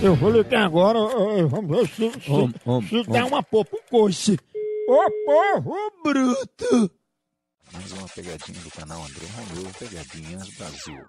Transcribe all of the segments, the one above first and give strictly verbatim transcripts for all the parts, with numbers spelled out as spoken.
Eu vou ligar agora, eh, vamos ver se, se, Om, om, se om. dá uma popa, um coice. Ô povo bruto! Mais uma pegadinha do canal André Romeu, Pegadinhas Brasil.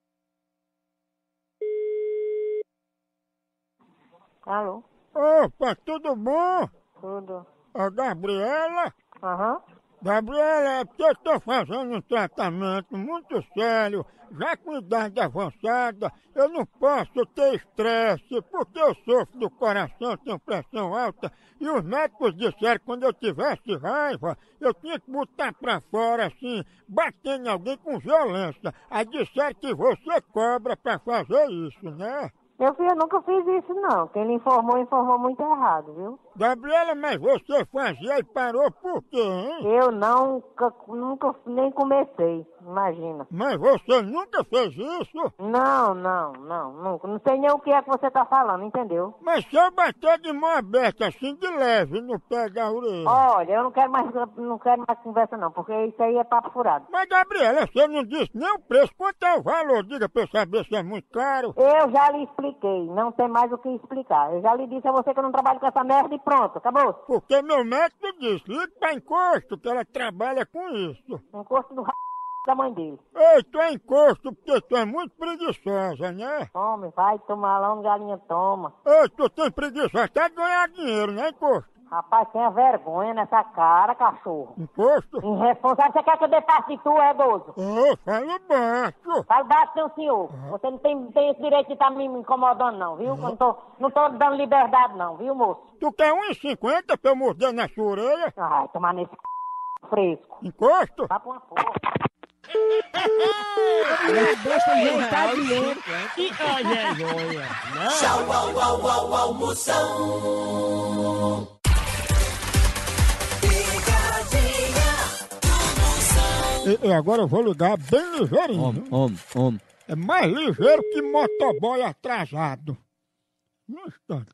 Alô? Opa, tudo bom? Tudo. A Gabriela? Aham. Gabriela, é porque eu estou fazendo um tratamento muito sério, já com idade avançada, eu não posso ter estresse, porque eu sofro do coração, tenho pressão alta, e os médicos disseram que quando eu tivesse raiva, eu tinha que botar pra fora assim, batendo em alguém com violência. Aí disseram que você cobra pra fazer isso, né? Meu filho, eu nunca fiz isso não. Quem lhe informou, informou muito errado, viu? Gabriela, mas você fazia e parou por quê, hein? Eu não, nunca, nunca nem comecei, imagina. Mas você nunca fez isso? Não, não, não, nunca. Não sei nem o que é que você tá falando, entendeu? Mas se eu bater de mão aberta assim de leve no pé da orelha... Olha, eu não quero mais, não quero mais conversa não, porque isso aí é papo furado. Mas Gabriela, você não disse nem o preço, quanto é o valor? Diga pra eu saber se é muito caro. Eu já lhe expliquei, não tem mais o que explicar. Eu já lhe disse a você que eu não trabalho com essa merda e pronto, acabou. Porque meu médico disse, liga pra encosto, que ela trabalha com isso. Encosto do r... da mãe dele. Ei, tu é encosto porque tu é muito preguiçosa, né? Tome, vai tomar lá onde galinha toma. Ei, tu tem preguiça até de ganhar dinheiro, né, encosto? Rapaz, tenha vergonha nessa cara, cachorro. Encosto? Irresponsável, você quer que eu dê parte de tu, é gozo? Ô, fala baixo. Fala baixo, seu senhor. Você não tem, tem esse direito de estar me incomodando, não, viu? Eu não tô, não tô dando liberdade, não, viu, moço? Tu quer um e cinquenta pra eu morder na sua orelha? Ai, tomar nesse c... fresco. Encosto? Tá pra uma porra. Deixa ele tá dinheiro. Que vergonha, né? Tchau, au, au, au, almoção. Pegadinha do Moção. E, e agora eu vou ligar bem ligeirinho. Om, om, om. É mais ligeiro que motoboy atrasado. No instante.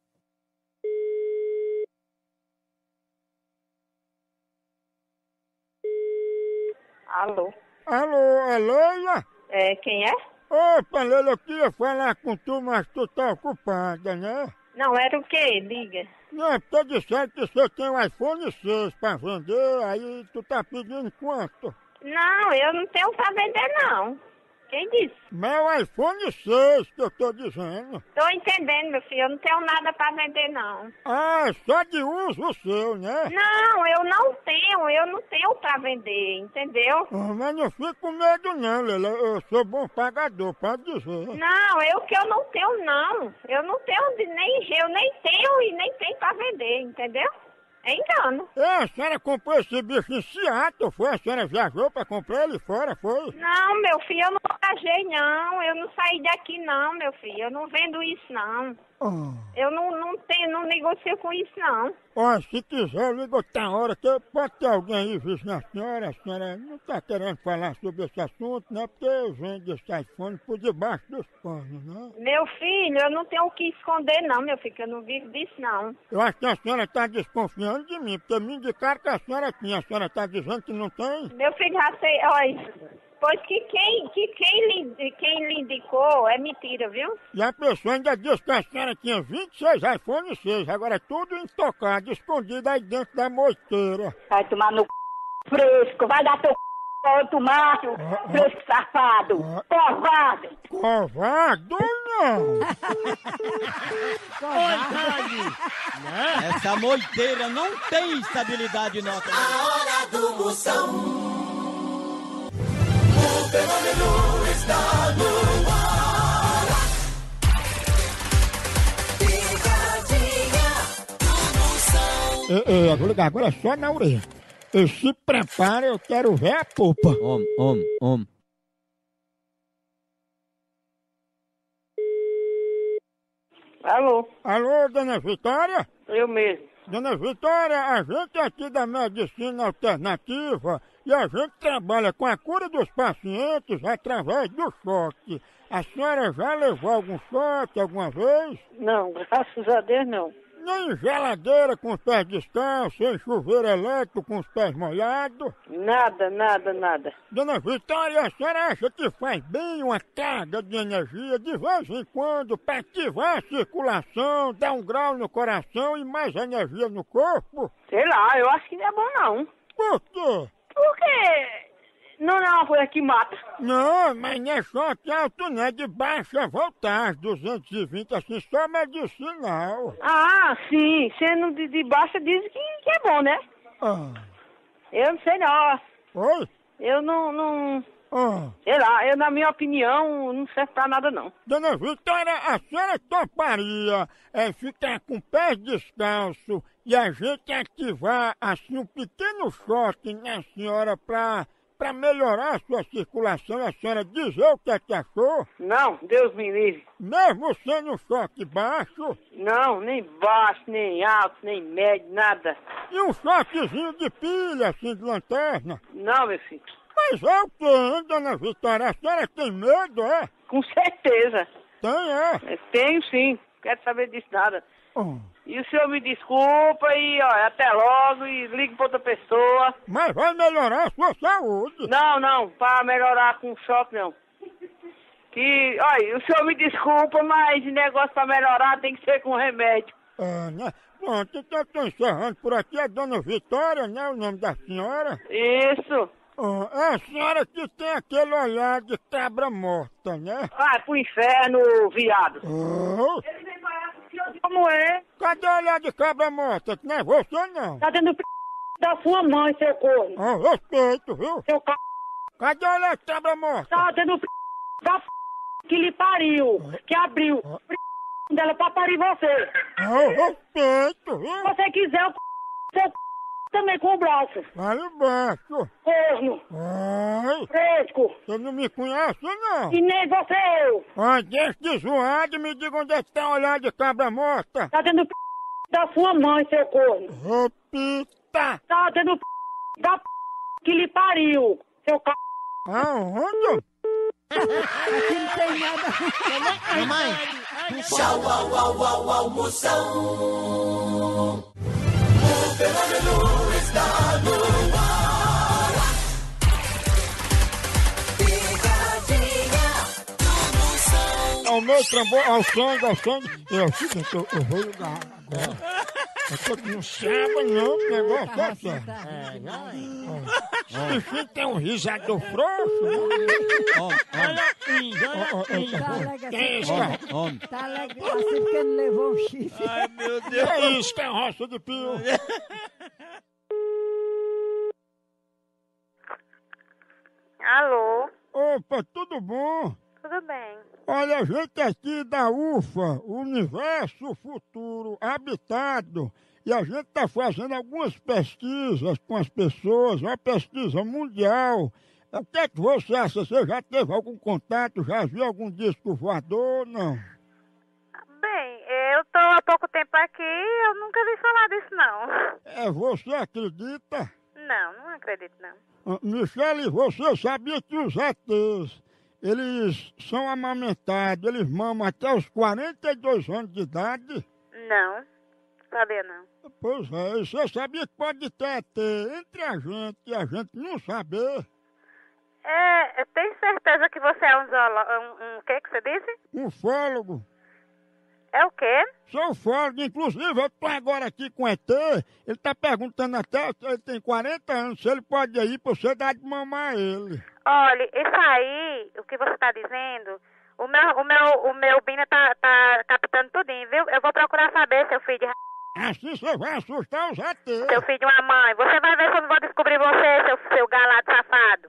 Alô? Alô, é Leila? É, quem é? Opa, Leila, eu queria falar com tu, mas tu tá ocupada, né? Não, era o quê? Diga. Não, é porque disseram que você tem um iPhone seis pra vender, aí tu tá pedindo quanto? Não, eu não tenho pra vender, não. Quem disse? Mas é o iPhone seis que eu tô dizendo. Tô entendendo, meu filho. Eu não tenho nada pra vender, não. Ah, é só de uso o seu, né? Não, eu não tenho. Eu não tenho pra vender, entendeu? Ah, mas não fique com medo não, Leila. Eu sou bom pagador, pode dizer. Não, eu que eu não tenho, não. Eu não tenho, de- nem eu nem tenho e nem tenho pra vender, entendeu? É engano. É, a senhora comprou esse bicho em Seattle, foi? A senhora viajou pra comprar ele fora, foi? Não, meu filho, eu não viajei, não. Eu não saí daqui, não, meu filho. Eu não vendo isso, não. Ah. Eu não, não tenho, não negocio com isso, não. Ó, se quiser, liga outra hora, que pode ter alguém aí visto a senhora, a senhora não tá querendo falar sobre esse assunto, né? Porque vende esse iPhone por debaixo dos panos, né? Meu filho, eu não tenho o que esconder, não, meu filho, que eu não vivo disso, não. Eu acho que a senhora tá desconfiando de mim, porque me indicaram que a senhora tinha, a senhora tá dizendo que não tem? Meu filho, já sei, olha, pois que quem, que quem, lhe, quem lhe indicou é mentira, viu? E a pessoa ainda disse que a senhora tinha vinte e seis iPhone seis, agora é tudo intocado, escondido aí dentro da moiteira. Vai tomar no c... fresco, vai dar teu c... outro macho, fresco safado, covarde. Covardo não! Essa moiteira não tem estabilidade nota. A hora do Moção. O fenômeno está no ar. Pegadinha do Moção. Ei, ei, eu vou ligar agora só na orelha. E se prepara, eu quero ver a polpa. Om, om, om. Alô, Alô, dona Vitória? eu mesmo. Dona Vitória, a gente é aqui da Medicina Alternativa e a gente trabalha com a cura dos pacientes através do choque. A senhora já levou algum choque alguma vez? Não, graças a Deus não. Nem geladeira com os pés descalços, sem chuveiro elétrico com os pés molhados. Nada, nada, nada. Dona Vitória, a senhora acha que faz bem uma carga de energia de vez em quando para ativar a circulação, dar um grau no coração e mais energia no corpo? Sei lá, eu acho que não é bom não. Por quê? Porque não é uma coisa que mata. Não, mas não é choque alto, não é de baixa voltagem, duzentos e vinte, assim, só medicinal. Ah, sim, sendo de, de baixo diz que, que é bom, né? Ah. Eu não sei não. Oi? Eu não, não... Ah. Sei lá, eu na minha opinião não serve pra nada não. Dona Vitória, a senhora toparia é, ficar com pés descalços e a gente ativar assim um pequeno choque na senhora pra, pra melhorar a sua circulação e a senhora dizer o que é que achou? Não, Deus me livre. Mesmo sendo um choque baixo? Não, nem baixo, nem alto, nem médio, nada. E um choquezinho de pilha, assim, de lanterna? Não, meu filho. Mas é o que, hein, Dona Vitória? A senhora tem medo, é? Com certeza. Tem, é? Eu tenho sim, quero saber disso nada. Oh. E o senhor me desculpa e ó, até logo e ligue pra outra pessoa. Mas vai melhorar a sua saúde. Não, não, para melhorar com choque não. Que, olha, o senhor me desculpa, mas esse negócio pra melhorar tem que ser com remédio. É, né? Pronto, então eu tô encerrando por aqui. É Dona Vitória, né? O nome da senhora. Isso. Oh, é a senhora que tem aquele olhar de cabra morta, né? Vai pro inferno, viado. Oh. Como é? Cadê o olhar de cabra morta? Que não é você, não. Tá dando p... da sua mãe, seu corno. Oh, respeito, viu? Seu c... Cadê o olhar de cabra morta? Tá dando p... da p... que lhe pariu, que abriu p... dela pra parir você. Oh, respeito, viu? Se você quiser, eu p... seu c... também com o braço. Vai baixo. Corno, Ai, fresco, você não me conhece, não? e nem você eu. Ó, deixa de zoar e me diga onde é que tá o olhar de cabra morta. Tá dando p... da sua mãe, seu corno. Repita. Tá dando p... da p... que lhe pariu, seu c... Aonde? Aqui não tem nada. Mamãe. Tchau, au, au, au, almoção. O fenômeno está no ar. Picadinha do Moção. Ao meu tambor, ao sangue, ao sangue. É o seguinte, eu, eu vou ligar agora. Eu tô que não sabe não, que negócio é esse. É, já é. Esse bichinho tem um risador frouxo. Olha aqui, olha aqui. Tá Tá que é isso, cara? Tá legal assim porque não levou um chifre. Ai, meu Deus. Que é isso, que é roça de pio? Alô? Opa, tudo bom? Tudo bem. Olha, a gente aqui da U F A, Universo Futuro Habitado, e a gente está fazendo algumas pesquisas com as pessoas, uma pesquisa mundial. O que é que você acha? Você já teve algum contato, já viu algum disco voador, não? Bem, eu tô há pouco tempo aqui e eu nunca vi falar disso, não. É, você acredita? Não, não acredito, não. Ah, Michele, você sabia que os E Tês, eles são amamentados, eles mamam até os quarenta e dois anos de idade? Não, sabia não. Pois é, e você sabia que pode ter E T entre a gente e a gente não saber? É, eu tenho certeza que você é um zoólogo. Um, um que que você disse? Um fólogo. É o quê? Sou fólogo, inclusive eu tô agora aqui com o E T, ele tá perguntando até se ele tem quarenta anos, se ele pode ir pra você dar de mamar ele. Olha, isso aí, o que você tá dizendo, o meu, o meu, o meu Bina tá, tá captando tudinho, viu? Eu vou procurar saber, seu filho de r... Assim você vai assustar os E T. Seu filho de uma mãe. Você vai ver se eu não vou descobrir você, seu, seu galado safado.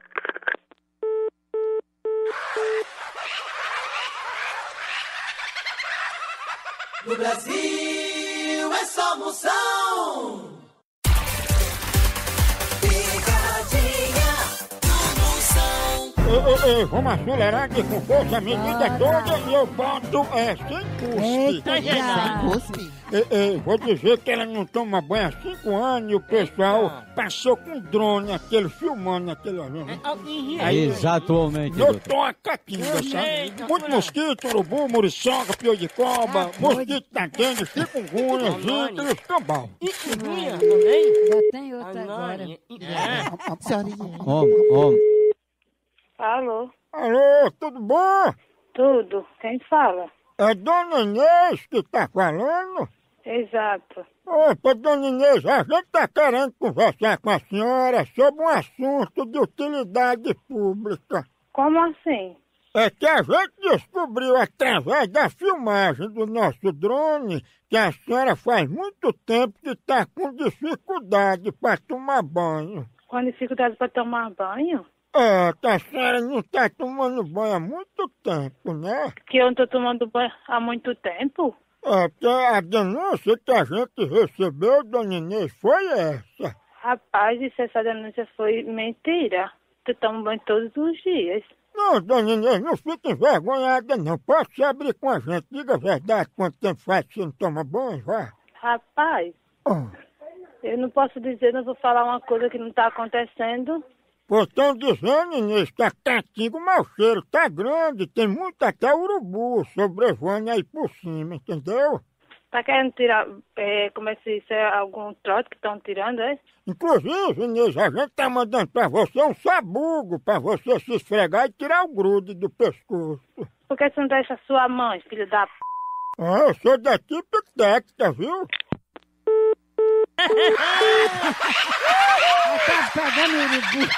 No Brasil é só Moção. Picadinha do Moção. Ei, ei, ei, vamos acelerar aqui com força, a medida toda e eu boto é, sem cuspe. Eita, já. Cuspe. Ei, ei, vou dizer que ela não toma banho há cinco anos e o pessoal passou com drone, aquele filmando aquele avião. Exatamente. Notou a caquinha, sabe? Muito mosquito, urubu, muriçoca, pior de cobra, mosquito da dengue, chikungunya, zika e escambau. Já tem outra agora. Senhorinha. Homem, homem. Alô? Alô, tudo bom? Tudo. Quem fala? É Dona Inês que tá falando? Exato. Opa, Dona Inês, a gente tá querendo conversar com a senhora sobre um assunto de utilidade pública. Como assim? É que a gente descobriu através da filmagem do nosso drone que a senhora faz muito tempo que tá com dificuldade para tomar banho. Com dificuldade para tomar banho? É, que a senhora não tá tomando banho há muito tempo, né? Que eu não tô tomando banho há muito tempo? É, porque a denúncia que a gente recebeu, Dona Inês, foi essa. Rapaz, isso essa denúncia foi mentira. Tu toma banho todos os dias. Não, Dona Inês, não fique envergonhada não. Pode se abrir com a gente. Diga a verdade, quanto tempo faz que você não toma banho, vá. Rapaz, Oh. eu não posso dizer, não vou falar uma coisa que não tá acontecendo. Pô, estão dizendo, Inês, que a catinga, o mau cheiro tá grande, tem muito até urubu sobrevoando aí por cima, entendeu? Tá querendo tirar, é, como é que se diz, é algum trote que estão tirando, é? Inclusive, Inês, a gente tá mandando pra você um sabugo pra você se esfregar e tirar o grude do pescoço. Por que você não deixa a sua mãe, filho da p... Ah, eu sou da tipo técnica, viu? Tá pegando urubu.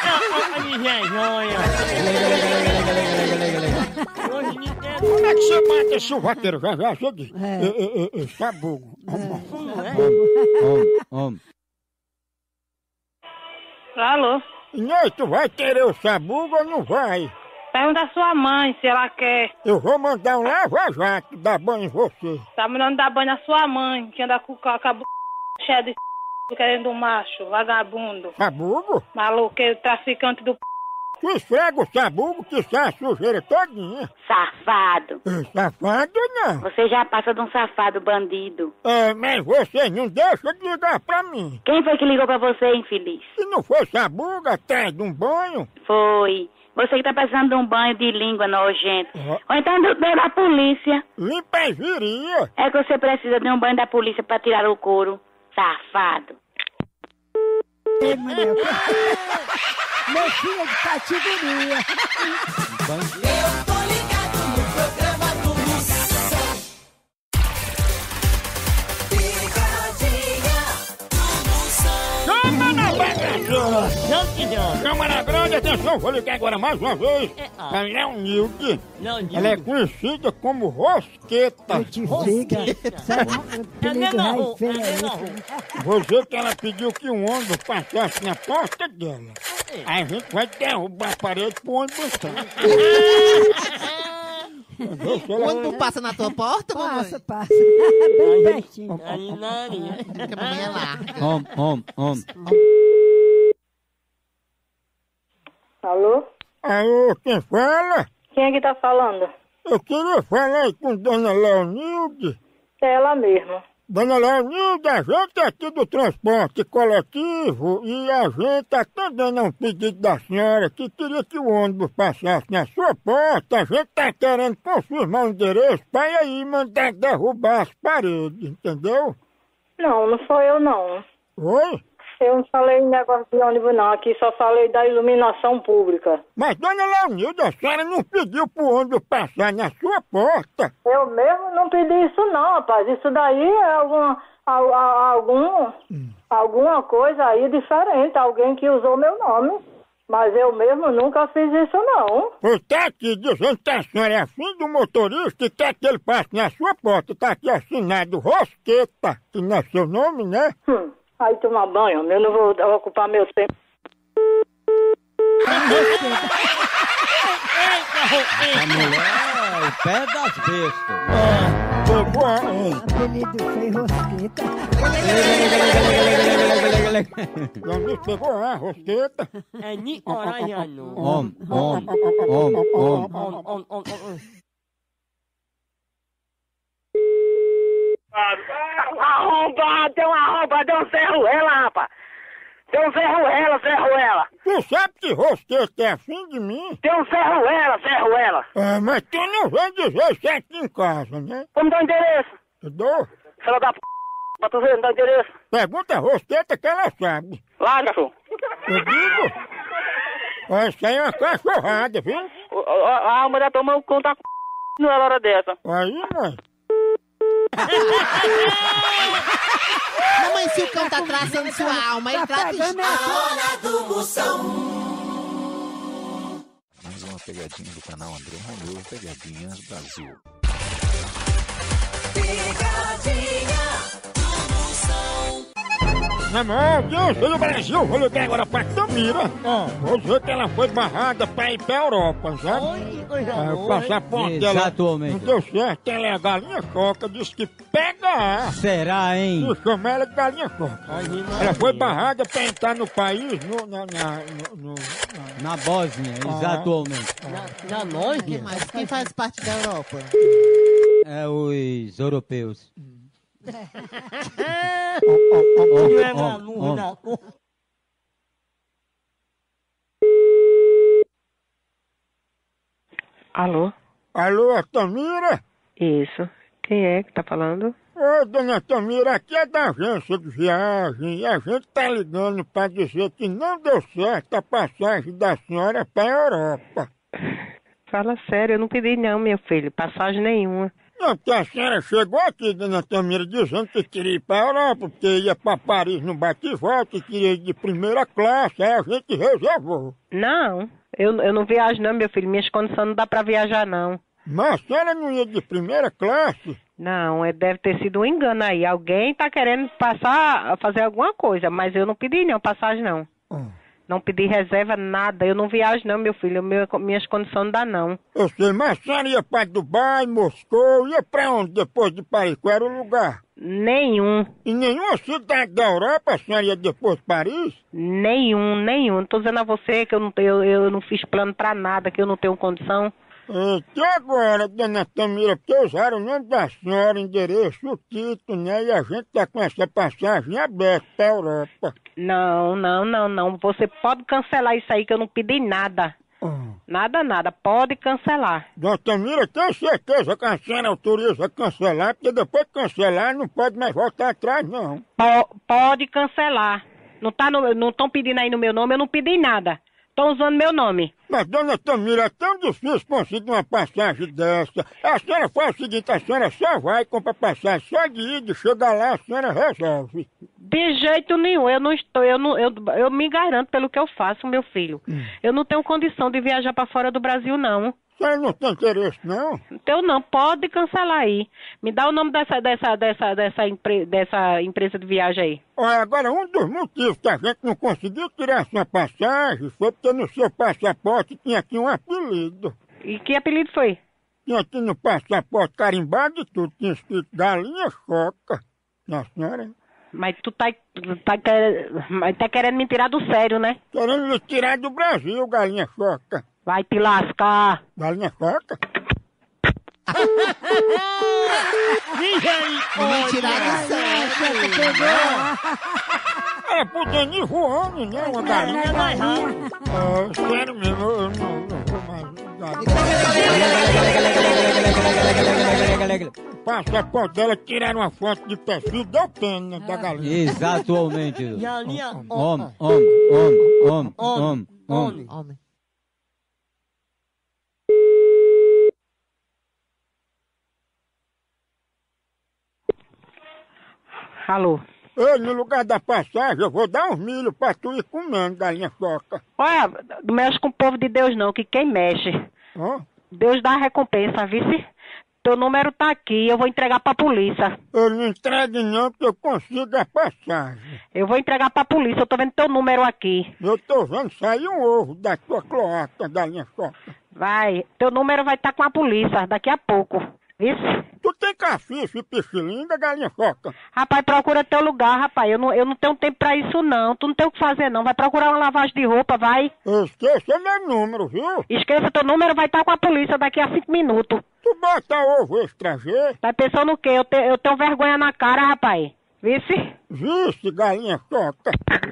Como é que você mata esse vaqueiro? Já, já, já disse. É. É, é, é, é, sabugo. Homem, homem. Alô? Inês, tu vai querer o sabugo ou não vai? Pergunta a sua mãe se ela quer. Eu vou mandar um lava-jato dar banho em você. Tá mandando dar banho na sua mãe, que anda com, com a b... cheia de c... querendo um macho, vagabundo, Sabugo? maluqueiro, traficante do p... Tu esfrega o sabugo que sai a sujeira todinha. Safado. É, safado não. Você já passa de um safado bandido. É, mas você não deixa de ligar pra mim. Quem foi que ligou pra você, infeliz? Se não for sabugo atrás de um banho... Foi. Você que tá precisando de um banho de língua nojento. Ó. Ou então do, do da polícia. Limpa as viria. É que você precisa de um banho da polícia pra tirar o couro. Safado. Ei, mulher. Meu filho é de categoria. Eu tô ligado no programa do Moção. Picadinha do Moção. Chama na bagaceira. Chama na grande, atenção, vou ligar agora mais uma vez. A Leonilde. Ela é conhecida como Rosqueta. Eu te diga. Sabe o perigo raiz feio é esse? Vou dizer que ela pediu que um ônibus passasse na porta dela. Aí a gente vai derrubar a parede pro ônibus entrar. O ônibus passa na tua porta, mamãe? Passa, passa. Bem pertinho. Porque a mamãe é larga. Homem, homem, homem. Alô? Alô, quem fala? Quem é que tá falando? Eu queria falar aí com Dona Leonilde. É ela mesma. Dona Leonilde, a gente é aqui do transporte coletivo e a gente está atendendo a um pedido da senhora que queria que o ônibus passasse na sua porta. A gente está querendo confirmar o endereço para ir aí mandar derrubar as paredes, entendeu? Não, não sou eu não. Oi? Eu não falei em negócio de ônibus não, aqui só falei da iluminação pública. Mas, Dona Leonilde, a senhora não pediu pro ônibus passar na sua porta. Eu mesmo não pedi isso não, rapaz. Isso daí é alguma, al- al- algum, alguma coisa aí diferente. Alguém que usou meu nome. Mas eu mesmo nunca fiz isso não. Pois tá aqui dizendo que a senhora é afim do motorista e quer que ele passe na sua porta. Tá aqui assinado Rosqueta, que não é seu nome, né? Hum, aí tomar banho, eu não vou ocupar meu tempo. A mulher é o pé das bestas. pegou a... Apelido foi Rosqueta. Jandir pegou a rosqueta. É Nicoraiano. Om, om, om, om. On, on, on, on. Arromba, tem uma arromba, tem um ferro-ela, rapaz. Tem um ferro-ela, ferro-ela. Tu sabe que rosqueta é afim de mim? Tem um ferro-ela, ferro-ela. É, mas tu não vem dizer isso aqui em casa, né? Como dá o endereço? Eu dou. Filha da p... pra tu ver, não dá o endereço. Pergunta a rosqueta que ela sabe. Lá, cachorro. Eu digo. Ó, isso aí é uma cachorrada, viu? A alma da tua mão conta não é hora dessa. Aí, mãe. Mamãe, se o cão tá traçando sua alma, ele trata de... Hora do Moção. Mais uma pegadinha do canal André Romeu, Pegadinhas Brasil. Pegadinha do Moção. Na maior audiência do Brasil, vou ligar agora pra Tamira. Ah. Vou dizer que ela foi barrada pra ir pra Europa, sabe? Oi, coisa É, o boa. passaporte dela Exatamente. não deu certo, ela é a galinha coca, disse que pega a... Será, hein? E chama ela de galinha coca. Ela foi barrada pra entrar no país, no, na, na, no, no, na... Na Bósnia, exatamente. Na, na nós, Quem mais? Quem faz parte da Europa? É os europeus. Não é Om, maluco, om. não. Alô? Alô, é Tamira? Isso. Quem é que tá falando? Ô, dona Tamira, aqui é da agência de viagem e a gente tá ligando pra dizer que não deu certo a passagem da senhora pra Europa. Fala sério, eu não pedi não, meu filho. Passagem nenhuma. Não, porque a senhora chegou aqui, dona Tamira, dizendo que queria ir pra Europa, porque ia pra Paris no bate e volta, e queria ir de primeira classe, aí a gente reservou. Não, eu, eu não viajo não, meu filho. Minhas condições não dá pra viajar não. Mas a senhora não ia de primeira classe? Não, é, deve ter sido um engano aí. Alguém tá querendo passar, a fazer alguma coisa, mas eu não pedi não, passagem não. Hum. Não pedi reserva, nada. Eu não viajo não, meu filho. Meu, minhas condições não dá não. Eu sei, mas a senhora ia pra Dubai, Moscou, ia pra onde depois de Paris? Qual era o lugar? Nenhum, Em nenhuma cidade da Europa a senhora ia depois de Paris? nenhum, nenhum. Tô dizendo a você que eu não, tenho, eu, eu não fiz plano pra nada, que eu não tenho condição. E agora, dona Tamira, porque usaram o nome da senhora, endereço, o título, né? E a gente tá com essa passagem aberta pra Europa. Não, não, não, não. Você pode cancelar isso aí que eu não pedi nada. Hum. Nada, nada. Pode cancelar. Dona Tamira, tenho certeza que a senhora autoriza cancelar, porque depois de cancelar não pode mais voltar atrás, não. Po- pode cancelar. Não tá no, não estão pedindo aí no meu nome, eu não pedi nada. Estão usando meu nome. Mas, dona Tamira, é tão difícil conseguir uma passagem dessa. A senhora faz o seguinte, a senhora só vai e compra passagem só de ida, chega lá, a senhora resolve. De jeito nenhum, eu não estou, eu não, eu, eu me garanto pelo que eu faço, meu filho. Eu não tenho condição de viajar para fora do Brasil, não. A senhora não tem interesse, não? Então não, pode cancelar aí. Me dá o nome dessa, dessa, dessa, dessa, empre, dessa empresa de viagem aí. Olha, agora um dos motivos que a gente não conseguiu tirar sua passagem foi porque no seu passaporte tinha aqui um apelido. E que apelido foi? Tinha aqui no passaporte carimbado e tudo, tinha escrito Galinha Choca. Na senhora, Mas tu tá, tu tá, quer- mas tá querendo me tirar do sério, né? querendo lhe tirar do Brasil, Galinha Choca. Vai te lascar. Galinha Choca? Vamos tirar do sério. Ela podia ir voando, né? Uma galinha. Ah, sério mesmo, eu não, não vou mais. O passaporte dela, tiraram uma foto de perfil, deu pena da galinha. Exatamente. Galinha, Om, om, om, om, om, om. Homem. Alô? Ei, no lugar da passagem, eu vou dar uns milho pra tu ir comendo, galinha choca. Olha, não mexe com o povo de Deus não, que quem mexe. Ó, Deus dá a recompensa, vice? Teu número tá aqui, eu vou entregar pra polícia. eu não entregue não, porque eu consigo a passagem. Eu vou entregar pra polícia, eu tô vendo teu número aqui. Eu tô vendo sair um ovo da tua cloaca, galinha choca. Vai, teu número vai estar com a polícia daqui a pouco, vice? Tu tem cafife e pichilinga, galinha foca? Rapaz, procura teu lugar, rapaz. Eu não, eu não tenho tempo pra isso, não. Tu não tem o que fazer, não. Vai procurar uma lavagem de roupa, vai. Esqueça meu número, viu? Esqueça teu número, vai estar com a polícia daqui a cinco minutos. Tu bota ovo estrangeiro? Tá pensando o quê? Eu, te, eu tenho vergonha na cara, rapaz. Vice? Vice, galinha foca.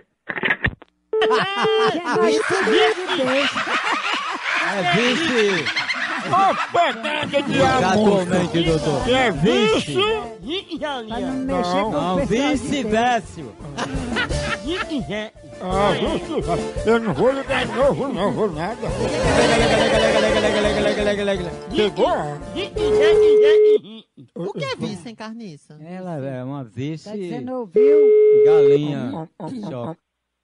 É vice. Ô, pegada de amor. Atualmente, doutor. Que é vice? Não, Não, vice-versa. Ah, vice. Eu não vou ligar de novo, não vou nada. Pegou? O que é vice em carniça? Ela é uma vice. Tá dizendo, ouviu? Galinha. Só.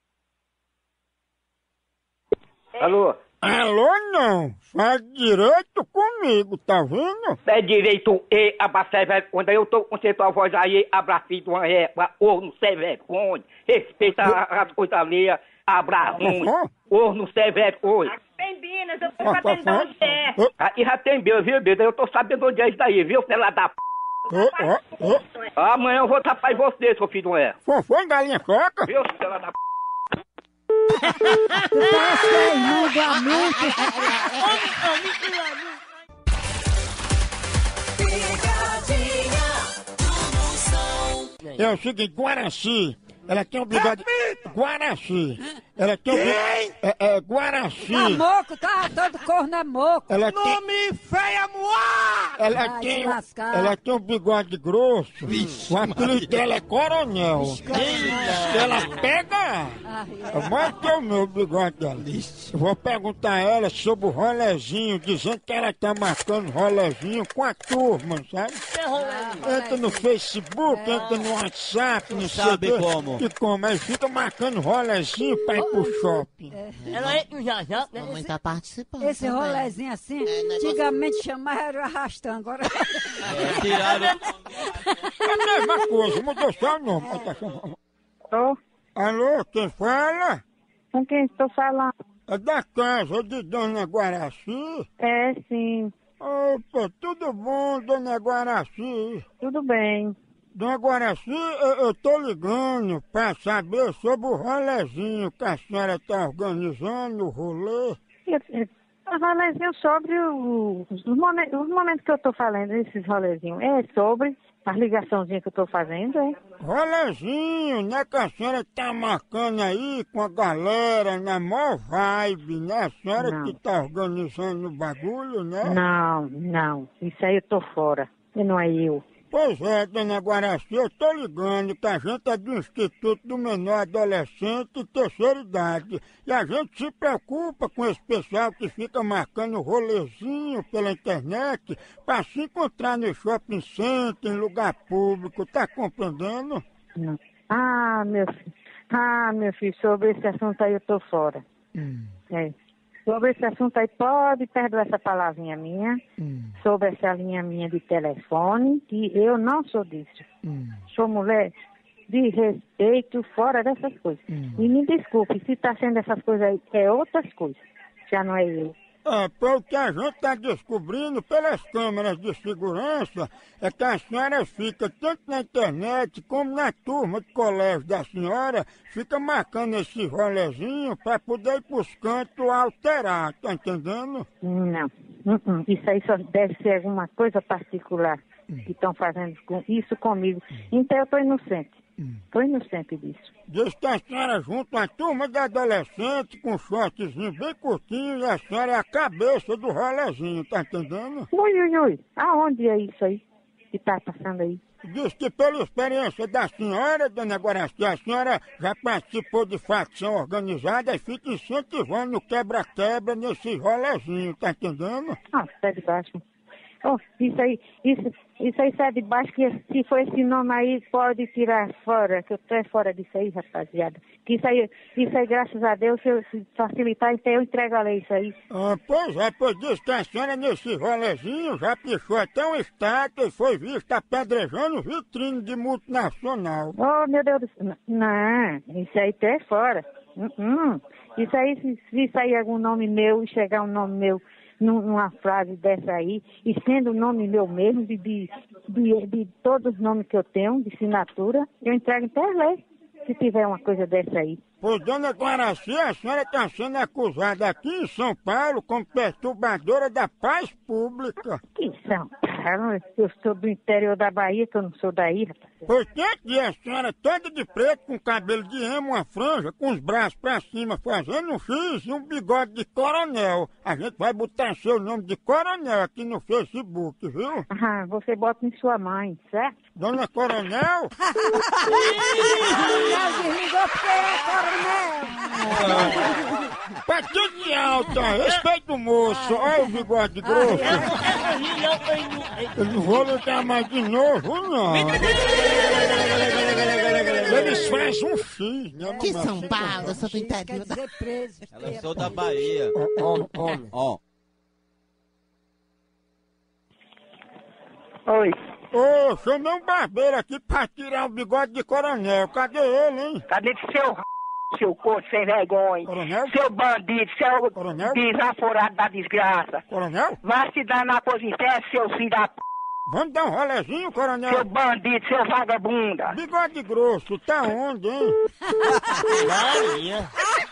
Alô? Alô, não. Faz direito comigo, tá vendo? É direito e abacé, quando eu tô com a voz aí, abraço uma égua, ou no severo, respeita as coisas ali, abra ruim, ou no severo, oi. Tem Binas, eu tô sabendo de onde é. Aqui já tem Binas, viu, Binas? Eu tô sabendo onde é isso daí, viu, fela da p... Amanhã eu vou tapar em você, seu filho, não é? Foi galinha foca? Viu, fela da p... Tu parece que é irmão do amigo. Pegadinha do Moção. É o seguinte, Guaraci, ela tem um bigode... Guaraci, ela tem um bigode... É, é, Guaraci. Tá moco, tá? Todo corno é moco. Ela tem... Nome feia moá! Ela Vai tem, se lascar. ela tem um bigode grosso. O apelido dela é Coronel. Ela pega. Mais que o meu bigode dela. Eu vou perguntar a ela sobre o rolezinho, dizendo que ela tá marcando rolezinho com a turma, sabe? Entra no Facebook, entra no WhatsApp, não sei Sabe o quê. como? E como? Aí fica marcando rolezinho pra ir pro shopping. Ela é já já. Mamãe tá participando. Esse também. rolezinho assim, É, negócio- antigamente chamava era arrastando, agora... É, tiraram. É a mesma coisa, mudou só o nome. Aí tá chamando. Tô. Alô, quem fala? Com quem estou falando? É da casa de Dona Guaraci? É, sim. Opa, tudo bom, Dona Guaraci? Tudo bem. Dona Guaraci, eu, eu tô ligando pra saber sobre o rolezinho que a senhora tá organizando, o rolê. Rolezinho sobre o- os, momentos, os momentos que eu tô falando, esses rolezinhos. É sobre as ligaçãozinhas que eu tô fazendo, é? Rolezinho, né, que a senhora tá marcando aí com a galera na maior vibe, né? A senhora Não. que tá organizando o bagulho, né? Não, não. Isso aí eu tô fora. E não é eu. Pois é, Dona Guaraci, eu tô ligando que a gente é do Instituto do Menor Adolescente e Terceira Idade. E a gente se preocupa com esse pessoal que fica marcando rolezinho pela internet pra se encontrar no shopping center, em lugar público. Tá compreendendo? Não. Ah, meu filho. Ah, meu filho, sobre esse assunto aí eu tô fora. É. Sobre esse assunto aí, pode perdoar essa palavrinha minha. Sobre essa linha minha de telefone, que eu não sou disso. Sou mulher de respeito, fora dessas coisas. E me desculpe, se tá sendo essas coisas aí, é outras coisas. Já não é eu. É, pelo que a gente está descobrindo pelas câmeras de segurança, é que a senhora fica tanto na internet como na turma de colégio da senhora, fica marcando esse rolezinho para poder ir pros cantos alterar, tá entendendo? Não. Uh-uh. Isso aí só deve ser alguma coisa particular que estão fazendo com isso comigo. Então eu tô inocente. Tô inocente disso. Diz que a senhora junta uma turma de adolescente com shortzinho bem curtinho e a senhora é a cabeça do rolezinho, tá entendendo? Ui, ui, ui. Aonde é isso aí que tá passando aí? Diz que pela experiência da senhora, Dona Guaraci, a senhora já participou de facção organizada e fica incentivando o quebra-quebra nesse rolezinho, tá entendendo? Ah, sai de baixo. Oh, isso aí, isso, isso aí sai de baixo, que se for esse nome aí, pode tirar fora, que eu tô é fora disso aí, rapaziada. Que isso aí, isso aí, graças a Deus, se eu se facilitar, então eu entrego a lei isso aí. Ah, pois é, pois diz que a senhora nesse rolezinho já pichou até um estátua e foi vista apedrejando vitrine de multinacional. Oh, meu Deus do céu. Não, isso aí tá é fora. Uh-uh. Isso aí, se, se sair algum nome meu e chegar um nome meu num- numa frase dessa aí, e sendo o nome meu mesmo, de, de, de, de todos os nomes que eu tenho, de assinatura, eu entrego até a lei, se tiver uma coisa dessa aí. Pois, dona Guaraci, a senhora está sendo acusada aqui em São Paulo como perturbadora da paz pública. Que São Paulo, eu sou do interior da Bahia, que eu não sou daí, rapaz. Pois tem aqui a senhora toda de preto, com cabelo de emo, uma franja, com os braços pra cima, fazendo um X e um bigode de coronel. A gente vai botar seu nome de coronel aqui no Facebook, viu? Ah, você bota em sua mãe, certo? Dona Coronel? Coronel desligou porque é coronel. Patente alta, respeita o moço, olha o bigode grosso. Eu não vou ligar mais de novo, não. Eles fazem um X, né? De São Paulo, eu sou do interior da... Ela sou da Bahia. Ó, ó, Ó. Oi. Ô, chamei um barbeiro aqui pra tirar o bigode de coronel. Cadê ele, hein? Cadê seu r... seu corpo sem vergonha? Coronel? Seu bandido, seu Coronel? desaforado da desgraça. Coronel? Vai se dar na coisa interna, seu filho da p... Vamos dar um rolezinho, coronel? Seu bandido, seu vagabunda. Bigode grosso, tá onde, hein? Maria.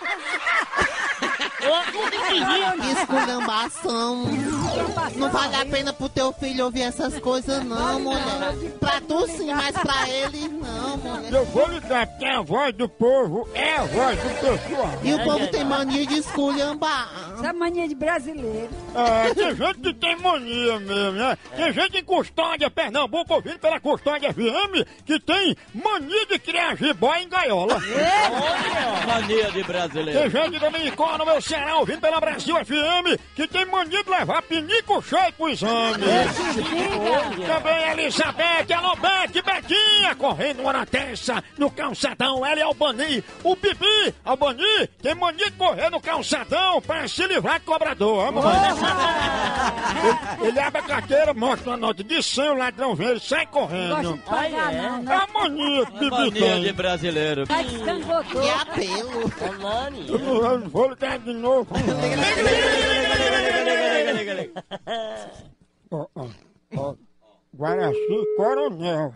Esculhambação. Não vale a pena pro teu filho ouvir essas coisas, não, mulher. Pra tu sim, mas pra ele não, mulher. Eu vou ligar porque a voz do povo é a voz do pessoal. E o povo tem mania de esculhambar. Essa mania de brasileiro. É, tem gente que tem mania mesmo, né? Tem gente em Custódia, Pernambuco, ouvindo pela Custódia F M, que tem mania de criar jiboia em gaiola. Mania de brasileiro. Tem gente dominicana, meu Ceará, ouvindo pela Brasil F M, que tem mania de levar pinico cheio pro exame. Também Elizabeth, alô Beth, Betinha, correndo uma na testa, no calçadão, ela é Albani. O Bibi, Albani, tem mania de correr no calçadão pra se livrar de cobrador. Vamos lá. Ele, ele abre a carteira, mostra uma nota de cem, o ladrão vem, ele sai correndo. Ah, é? É a mania que Bibi Mania tem. de brasileiro. Vai descangotou. Que apelo. Eu não- eu não vou ligar de novo. Ó, ó, ó. Guaraci, coronel.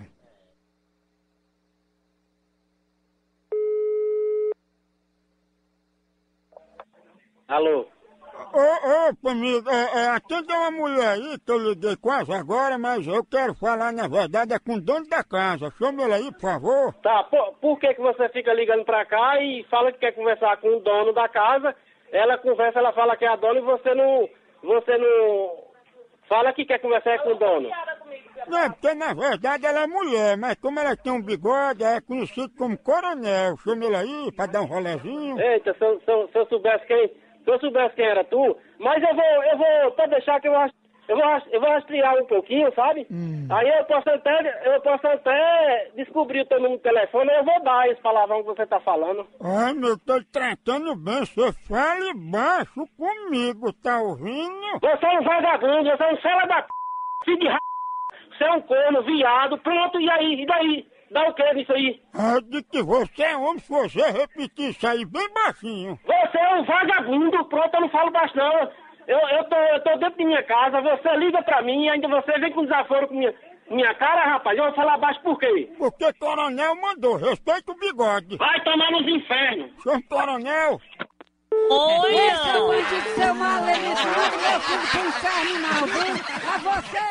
Alô? Ô, ô, amigo, é, é, atende uma mulher aí que eu liguei quase agora, mas eu quero falar, na verdade, é com o dono da casa. Chama ele aí, por favor. Tá, por, por que que você fica ligando pra cá e fala que quer conversar com o dono da casa? Ela conversa, ela fala que é a dona e você não... Você não... Fala que quer conversar com o dono. Não, é porque na verdade ela é mulher, mas como ela tem um bigode, é conhecido como coronel. Chama ele aí pra dar um rolezinho. Eita, se eu, se eu, se eu soubesse quem... Se eu soubesse quem era tu... Mas eu vou... Eu vou... Pra deixar que eu... Eu vou, eu vou rastrear um pouquinho, sabe? Hum. Aí eu posso até... Eu posso até descobrir o teu número de telefone e eu vou dar esse palavrão que você tá falando. Ai, meu, tô lhe tratando bem. Você fale baixo comigo, tá ouvindo? Você é um vagabundo, você é um fela da p... Filho de r... Você é um corno, viado, pronto, e aí? E daí? Dá o que disso aí? Ah, de que você é homem se você repetir isso aí bem baixinho. Você é um vagabundo, pronto, eu não falo baixo não. Eu, eu, tô, eu tô dentro de minha casa, você liga pra mim, ainda você vem com desaforo com minha, minha cara, rapaz. Eu vou falar baixo por quê? Porque coronel mandou, respeita o bigode. Vai tomar nos infernos. Senhor coronel. Oi, seu bandido, seu malemito, não manda meu filho pro inferno não, viu? A você!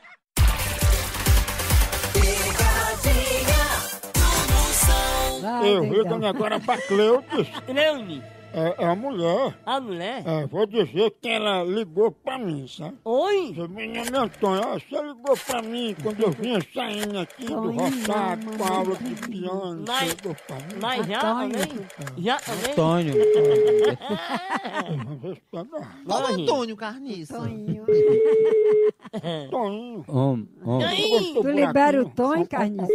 Picadinha do Moção. Vai, Eu doidão. ligo agora pra Cleudes. Cleone, É, é a mulher. a mulher? É, vou dizer que ela ligou pra mim, sabe? Oi? Meu nome é Antônio, ó, você ligou pra mim quando eu vinha saindo aqui do roçado com a aula de piano. Mas- Você ligou pra mim. Mas já também? Já também? Antônio. Qual Antônio Carniça? Toninho. Toninho. Om, om. Tu libera o tom, hein, Carniça?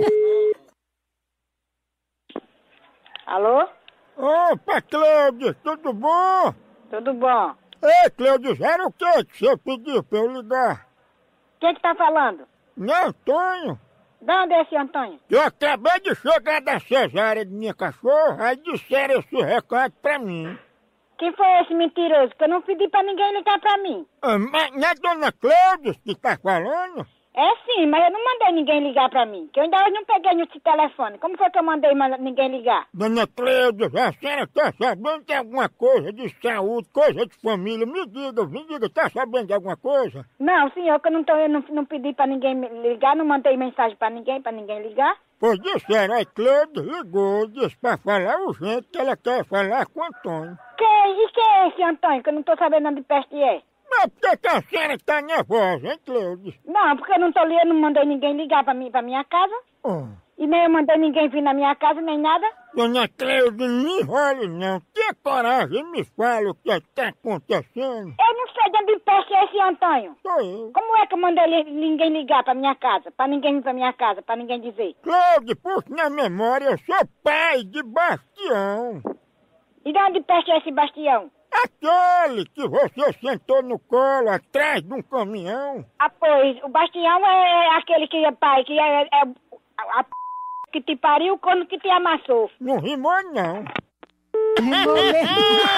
Alô? Opa, Cleudes, tudo bom? Tudo bom? Ei, Cleudes, era o que que você pediu pra eu ligar? Quem que tá falando? Não é Antônio? De onde é esse Antônio? Eu acabei de chegar da cesárea de minha cachorra, aí disseram esse recado pra mim. Quem foi esse mentiroso? Que eu não pedi pra ninguém ligar pra mim. Ah, mas não é Dona Cleudes que tá falando? É sim, mas eu não mandei ninguém ligar pra mim. Que eu ainda hoje não peguei no telefone. Como foi que eu mandei ma- ninguém ligar? Dona Cleudes, a senhora tá sabendo de alguma coisa de saúde, coisa de família? Me diga, me diga, tá sabendo de alguma coisa? Não, senhor, que eu não, tô, eu não, não pedi pra ninguém me ligar, não mandei mensagem pra ninguém, pra ninguém ligar. Pois disseram, a Cleudes ligou, disse pra falar urgente que ela quer falar com o Antônio. Quem? E quem é esse Antônio? Que eu não tô sabendo onde peste é. Mas por que a senhora tá nervosa, hein, Cleudes? Não, porque eu não tô li, eu não mandei ninguém ligar pra, mim, pra minha casa. Oh. E nem eu mandei ninguém vir na minha casa, nem nada. Dona Cleudes, não enrole não. Tenha coragem e me fala o que está acontecendo. Eu não sei de onde peste é esse Antônio. Sou eu. Como é que eu mandei li, ninguém ligar pra minha casa? Pra ninguém vir pra minha casa, pra ninguém dizer. Cleudes, puxa na memória, eu sou pai de Bastião. E de onde peste é esse Bastião? Aquele que você sentou no colo atrás de um caminhão. Ah, pois, o Bastião é aquele que é pai, que é, é a, a p... que te pariu quando que te amassou. Não rimou, não. Rimou mesmo.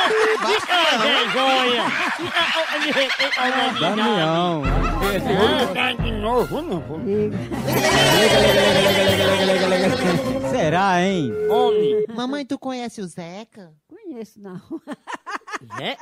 Damião. Não tá de novo, não. Será, hein? Homem. Mamãe, tu conhece o Zeca? Conheço, não. Zé?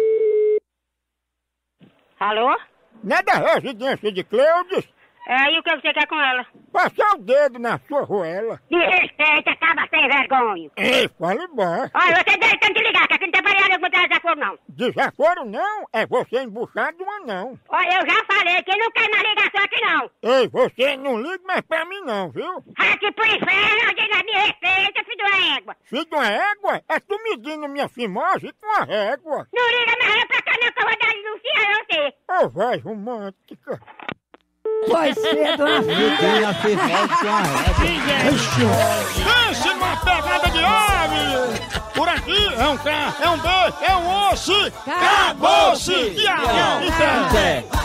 Alô? Não é da residência de Cleudes? É, e o que você quer com ela? Passar o dedo na sua roela. Me respeita, acaba sem vergonha. Ei, fale baixo. Olha, você deve tanto ligar, que aqui não tem variável que botar desaforo, não. Desaforo não, é você embuchar de um anão. Olha, eu já falei que não quer mais ligação aqui, não. Ei, você não liga mais pra mim não, viu? Aqui pro inferno, diga, me respeita, filho da égua. Filho de uma égua? É tu medindo minha fimose com a régua. Não liga mais pra cá, não, que eu vou dar denunciar você. Ô, voz romântica. Vai ser, dona Filha, fez com a régua. Pense numa pegada de ave! Por aqui é um K, é um B, é um osso! Acabou-se! Tchau!